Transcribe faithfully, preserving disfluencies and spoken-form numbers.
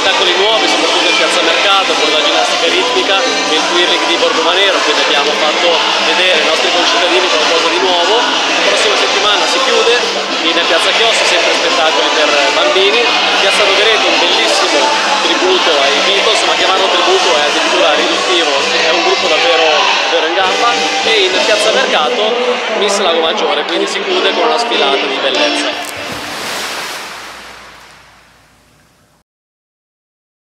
spettacoli nuovi, soprattutto in Piazza Mercato, con la ginnastica ritmica e il twirling di Borgo Manero, quindi abbiamo fatto vedere ai nostri concittadini qualcosa di nuovo. La prossima settimana si chiude in Piazza Chiossi, sempre spettacoli per bambini. In Piazza Rovereto un bellissimo tributo ai Beatles, ma chiamarlo tributo è addirittura riduttivo, è un gruppo davvero, davvero in gamba. E in Piazza Mercato Miss Lago Maggiore, quindi si chiude con una sfilata di bellezza.